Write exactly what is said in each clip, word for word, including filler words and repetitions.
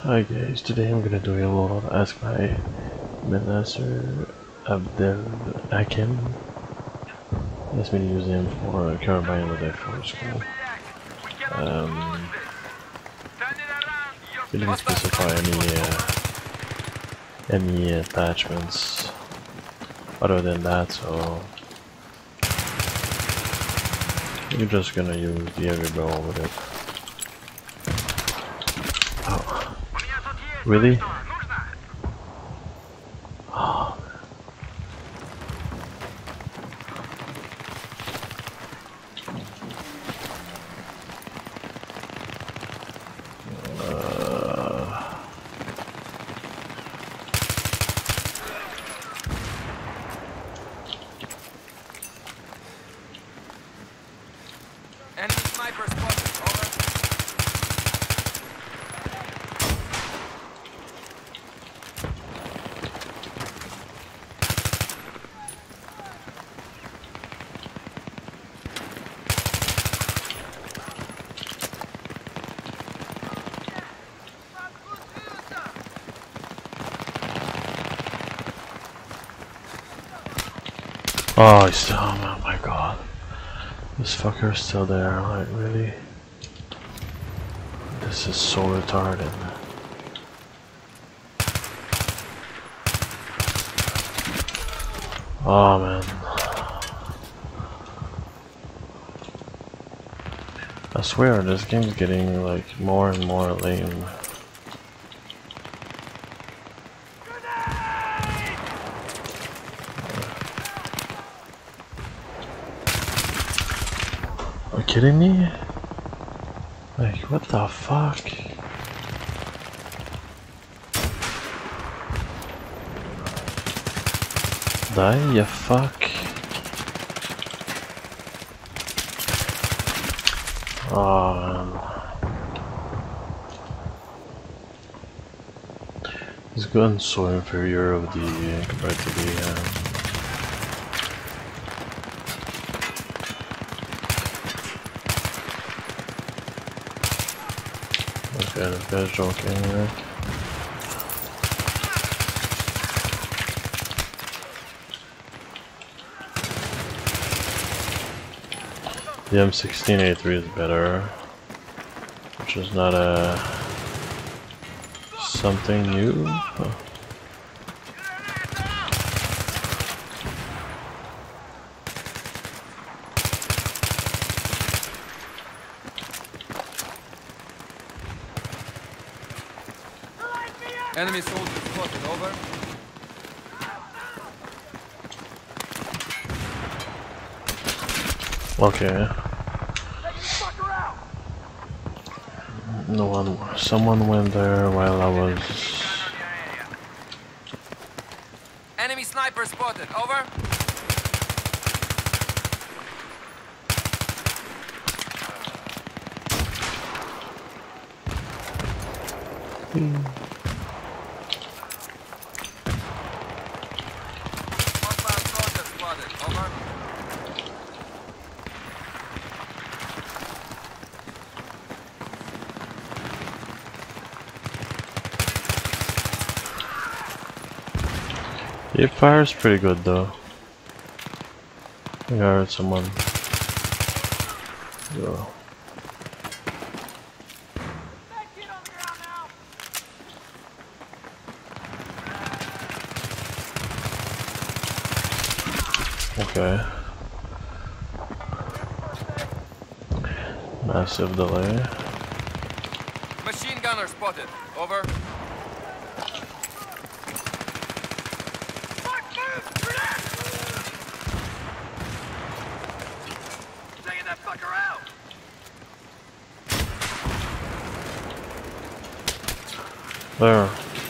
Hi guys, today I'm gonna do a little Ask My Master Abdel Hakim. He asked me to use him for Carabine today for school. Um, he didn't specify any uh, any attachments other than that, so you're just gonna use the heavy barrel with it. Oh, really? Oh. Uh, Enemy sniper spotted. Over. oh, he's still. Oh my god. This fucker's still there, like, really? This is so retarded. Oh man. I swear, this game's getting, like, more and more lame. Are you kidding me? Like, what the fuck? Die, you fuck. Oh man. This gun's so inferior of the compared to the um, okay, this guy's joking here. The M sixteen A three is better, which is not a something new. Huh. Enemy soldier spotted. Over. Okay. No one. Someone went there while I was. Enemy sniper spotted. Over. Hmm. Hostile soldier spotted. Over. It fires pretty good though. I think I heard someone. Yo. Okay. Massive delay. Machine gunner spotted. Over. Taking that fucker out. There.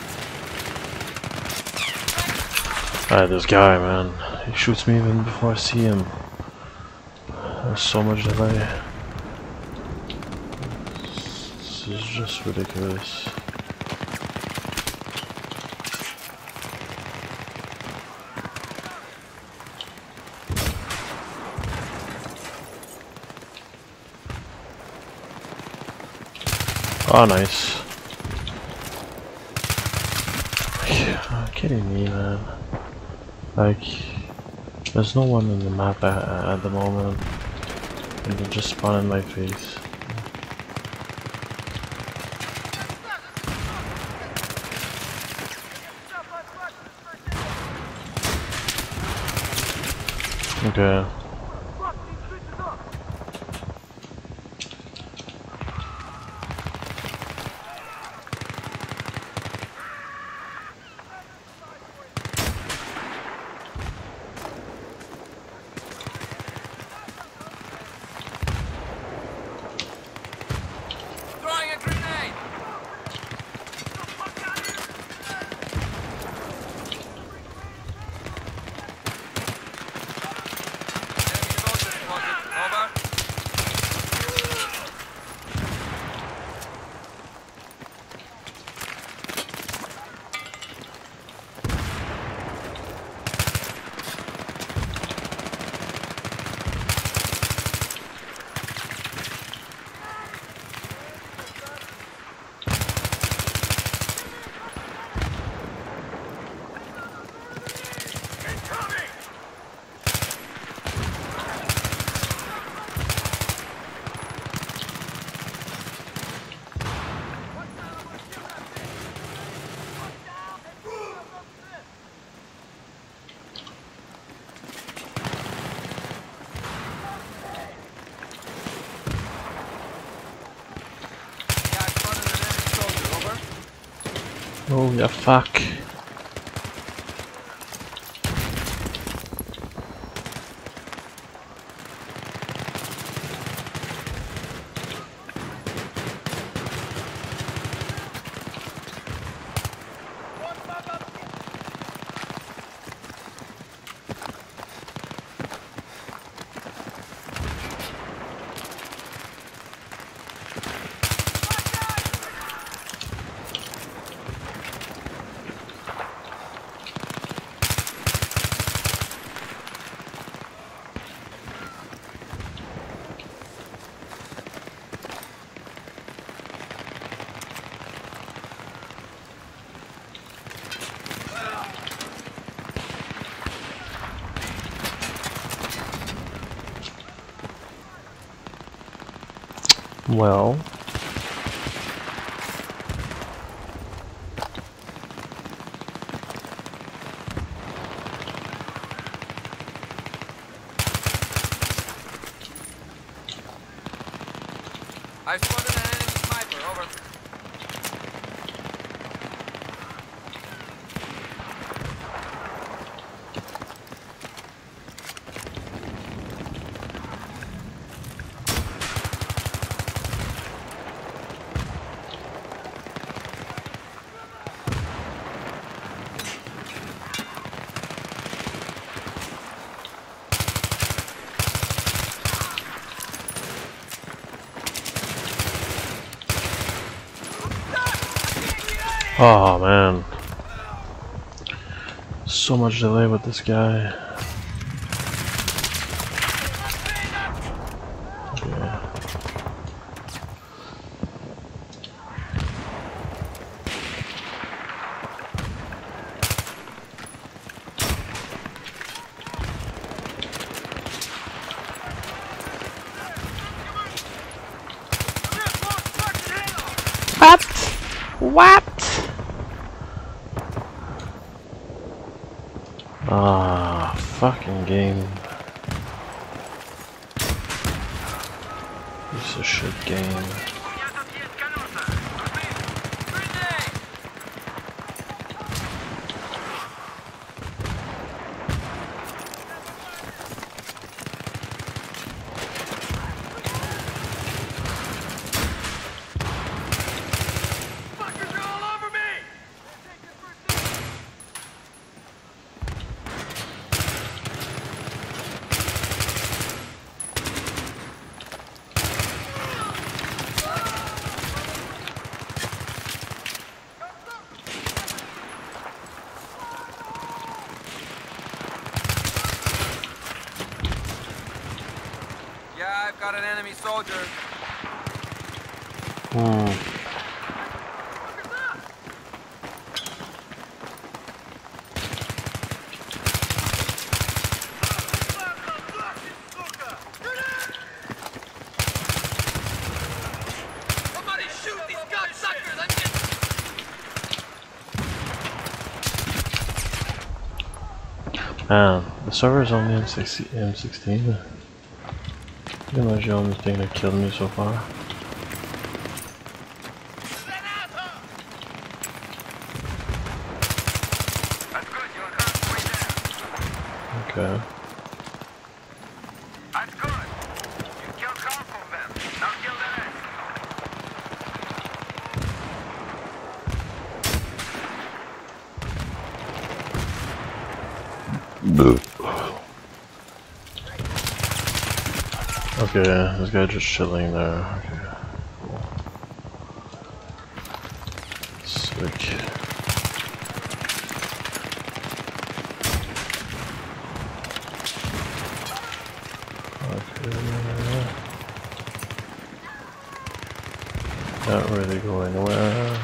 Alright, this guy, man. He shoots me even before I see him. There's so much delay. This is just ridiculous. Oh, nice. Oh, kidding me, man. Like, there's no one in the map at, at the moment, and they just spawn in my face. Okay. Throwing a grenade! Enemy soldier spotted. Over. Yeah, I spotted an enemy soldier. Over. Oh, yeah, fuck. Well, I spotted an enemy sniper. Over. oh man. So much delay with this guy. Okay. What? What? Ah, fucking game. Piece of shit game. Fuckers are all over me! Yeah, I've got an enemy soldier. Hmm. Man, the server is only M sixteen. M sixteen. Pretty much the only thing that killed me so far. That's good. You're halfway there. Okay. That's good. You killed half of them. Now kill the rest. Okay, this guy just chilling there. Okay, cool. Sick. Okay. Not really go anywhere.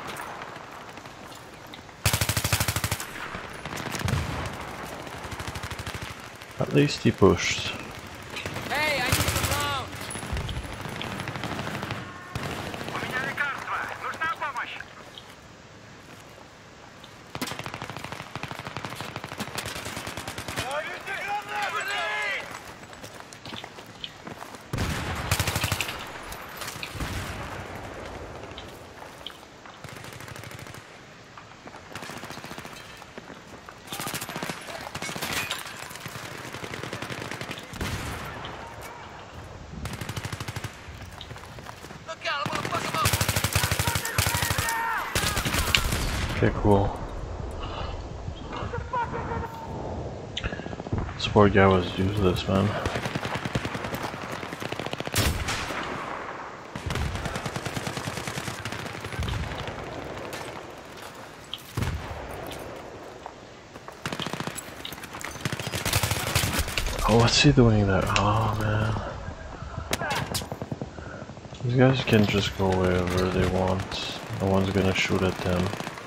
At least he pushed. Hey, I need some rounds. У меня лекарство. Нужна помощь? Okay, cool. This poor guy was useless, man. Oh, what's he doing there? Oh, man. These guys can just go wherever they want. No one's gonna shoot at them.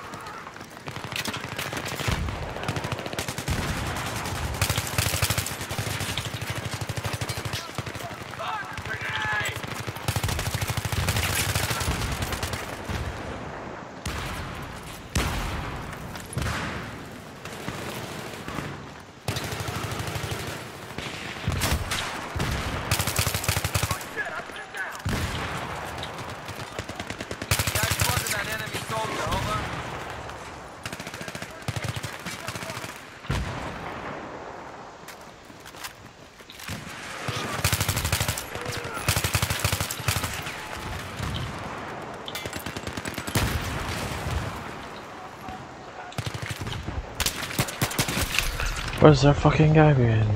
Where's that fucking guy being?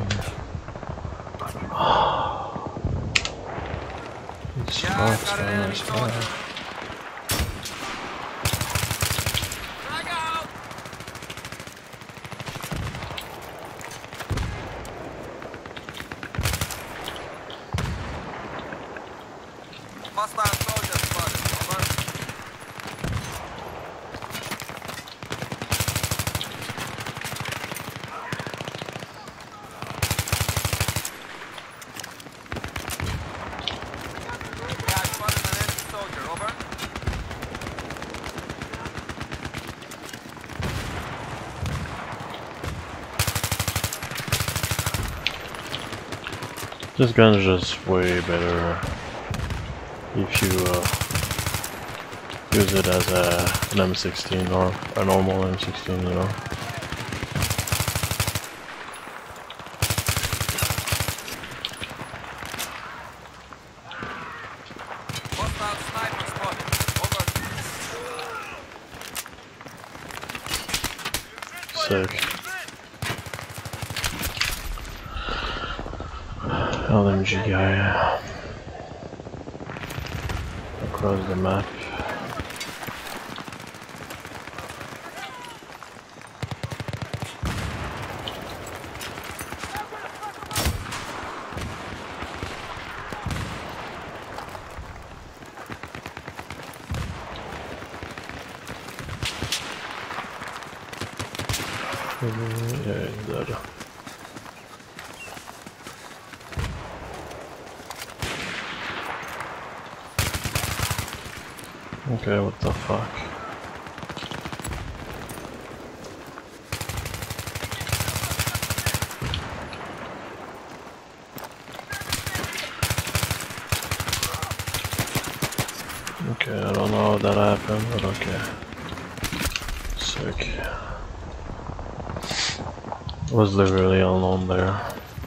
He's Yeah, I've fucked got an on enemy this soldier. guy. Frag out! Hostile soldier spotted. Over. Yeah, I spotted an enemy soldier. Over. This gun's just way better if you uh, use it as a, an M sixteen or a normal M sixteen, you know. Hostile sniper spotted. Over. Sick. L M G guy across the map. Yeah, he's dead. Okay, what the fuck? thought that happened, but okay. Sick. Was literally alone there.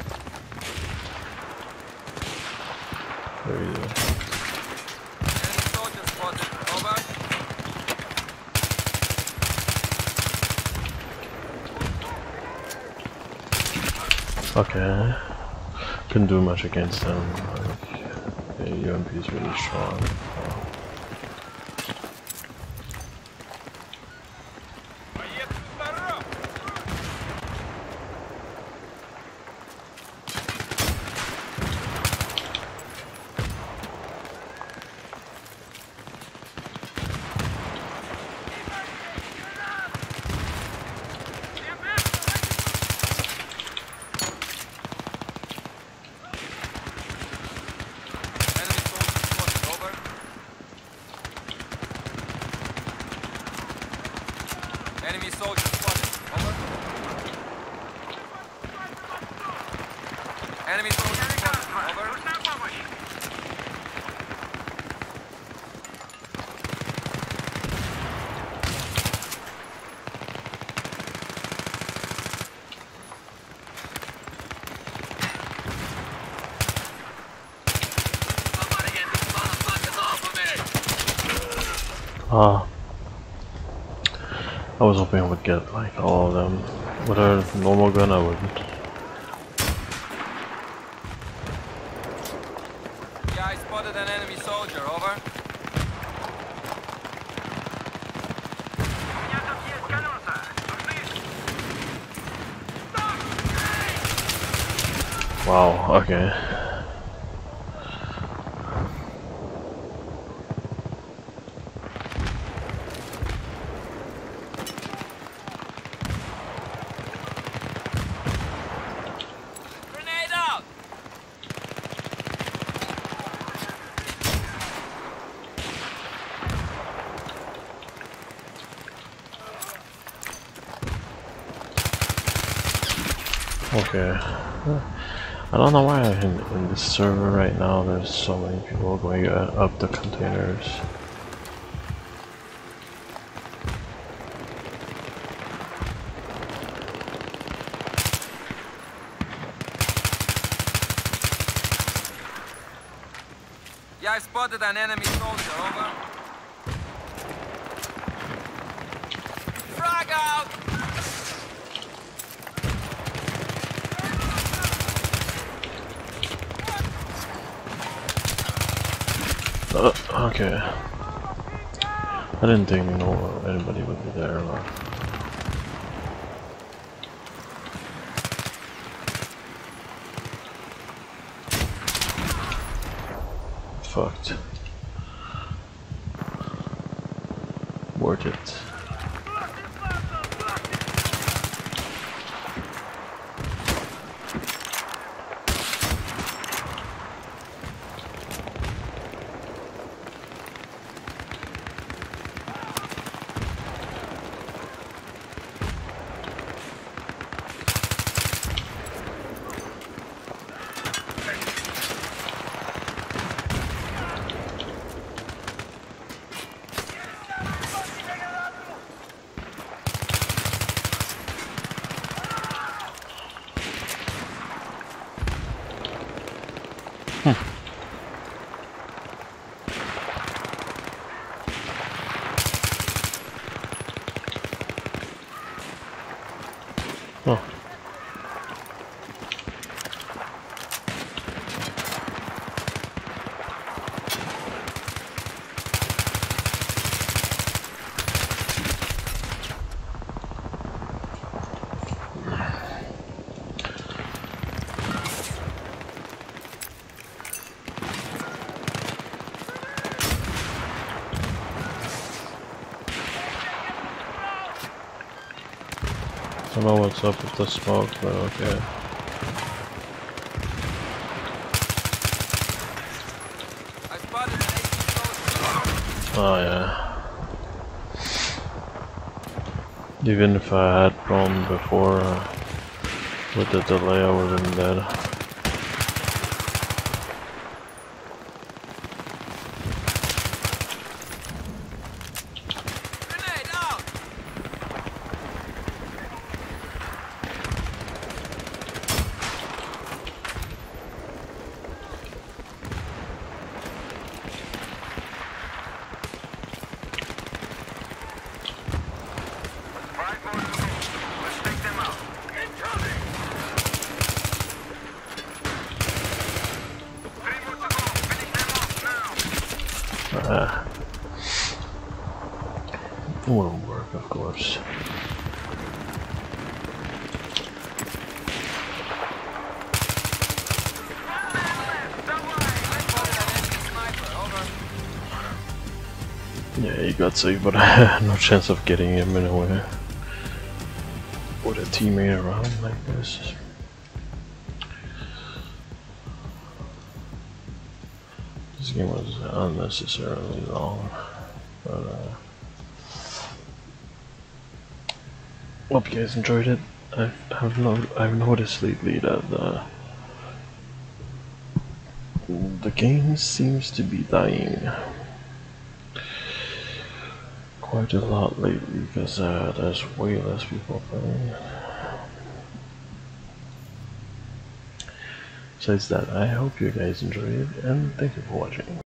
Very easy. Okay. Couldn't do much against them. Like, the U M P is really strong. So. Enemy soldier spotted. Over. Enemy soldier spotted. Over. Somebody get these motherfuckers off of me! Ah. I was hoping I would get like all of them. With a normal gun I wouldn't. Yeah, I spotted an enemy soldier, over. Wow, okay. Okay. I don't know why in, in this server right now there's so many people going uh, up the containers. Yeah, I spotted an enemy soldier, over. Frag out! Uh, okay. I didn't think no anybody would be there. Or... Fucked. Worth it. Oh. I don't know what's up with the smoke, but okay. I spotted an enemy soldier. Oh yeah. Even if I had prone before, uh, with the delay I would have been dead. Ah. Won't work, of course. Yeah, he got saved, but I had no chance of getting him in a way with a teammate around like this. This game was unnecessarily long, but uh, hope you guys enjoyed it. I've I've, no, I've noticed lately that the the game seems to be dying quite a lot lately because uh, there's way less people playing. Besides that, I hope you guys enjoyed it, and thank you for watching.